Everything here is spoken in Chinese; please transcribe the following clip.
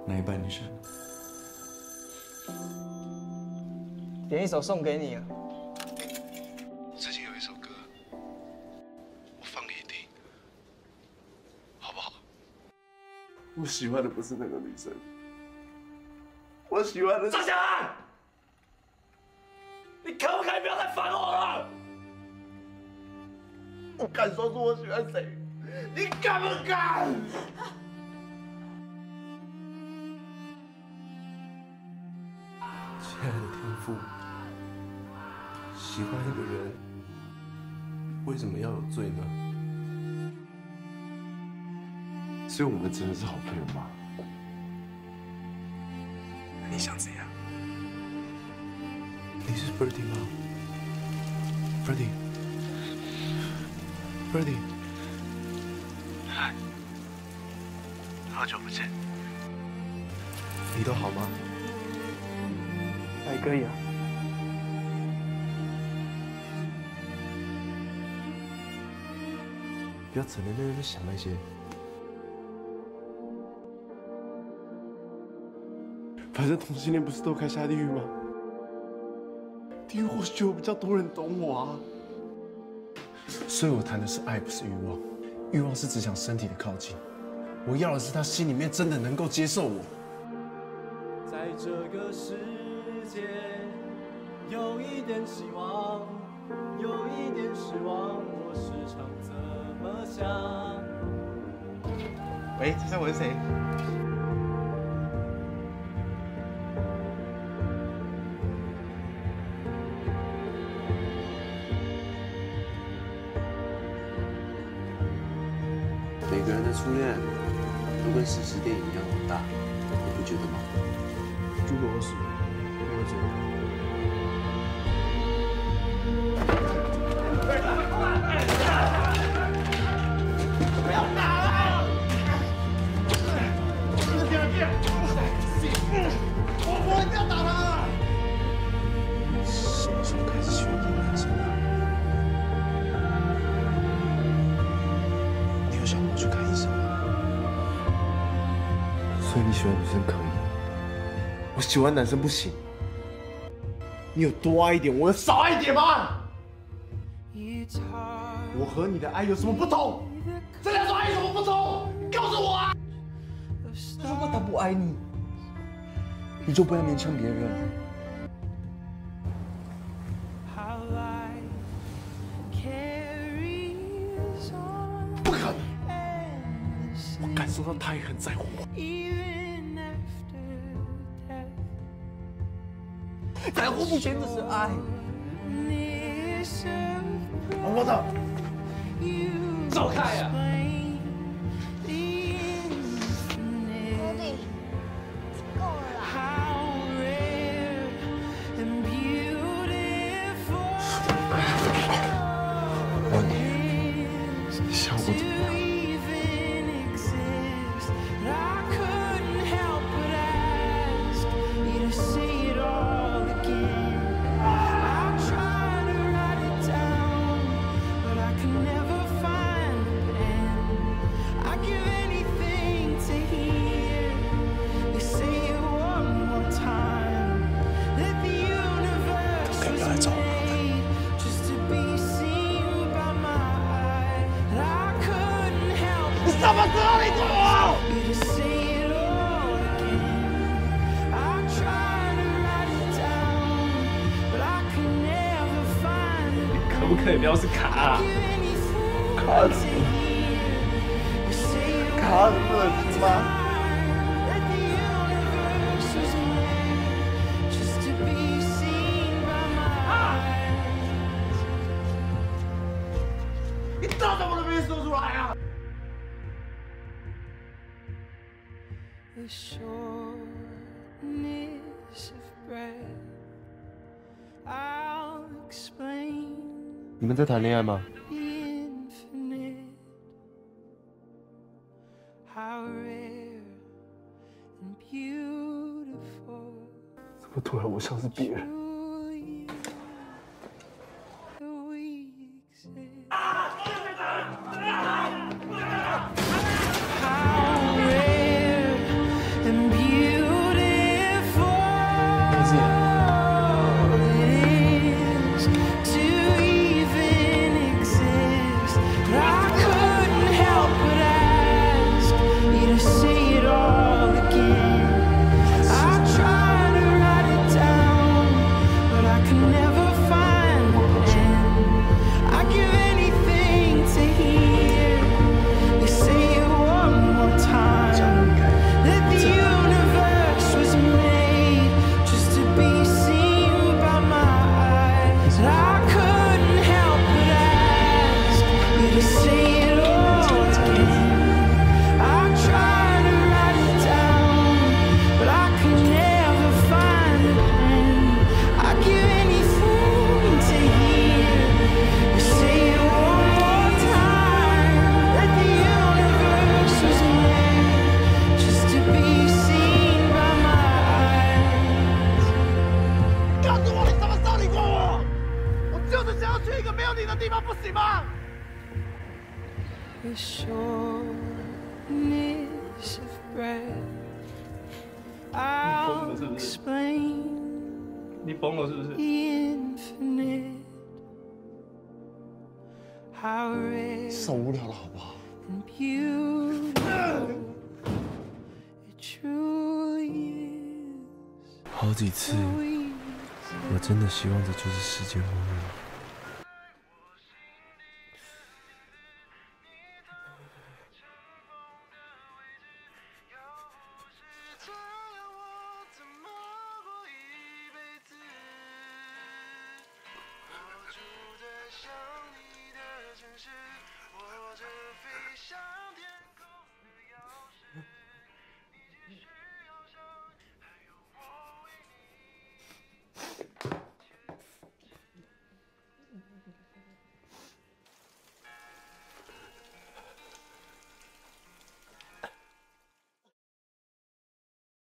哪一半你选？ 点一首送给你啊。 最近有一首歌，我放给你听，好不好？ 我喜欢的不是那个女生，我喜欢的是。 张小安，你可不可以不要再烦我了？ 我敢说出我喜欢谁，你敢不敢？亲爱的天父，喜欢一个人，为什么要有罪呢？所以我们真的是好朋友吗？你想怎样？你是 Birdy 吗 ？Birdy， 嗨，好久不见。 你都好吗？ 还可以啊。 不要整天在那边想那些。反正同性恋不是都该下地狱吗？地狱或许有比较多人懂我啊。所以我谈的是爱，不是欲望。欲望是只想身体的靠近，我要的是他心里面真的能够接受我。 在这个世界，有一点希望，有一点失望，我时常这么想。 喂，猜猜我是谁？每个人的初恋都跟史诗电影一样伟大，你不觉得吗？如果我死了，我会觉得。不要打了！这是第二遍。我一定要打他！什么时候开始喜欢这个男生的？你有想过去看医生吗？所以你喜欢女生可以，我喜欢男生不行。你有多爱一点，我有少爱一点吗？我和你的爱有什么不同？这两种爱有什么不同？你告诉我啊！ 如果他不爱你， 你就不要勉强别人。不可能！我感受到他也很在乎我。 在乎不全只是爱。 我的， 走开呀！ 波弟，够了啦！ 我问你，你想我怎么样？ 什么时候你管我？你可不可以不要是卡啊？ 卡子，卡子不能听吗？ 你到什么都没说出来啊！ The shortness of breath, I'll explain 你们在谈恋爱吗？ the infinite, how rare and beautiful. 怎么突然我像是别人？ truly that we exist. How rare and beautiful. the shortness of breath. I'll explain 你疯了是不是？ the infinite. How rare 少无聊了好不好？ and beautiful it truly is. 好几次， So easy. 我真的希望这就是世界末日。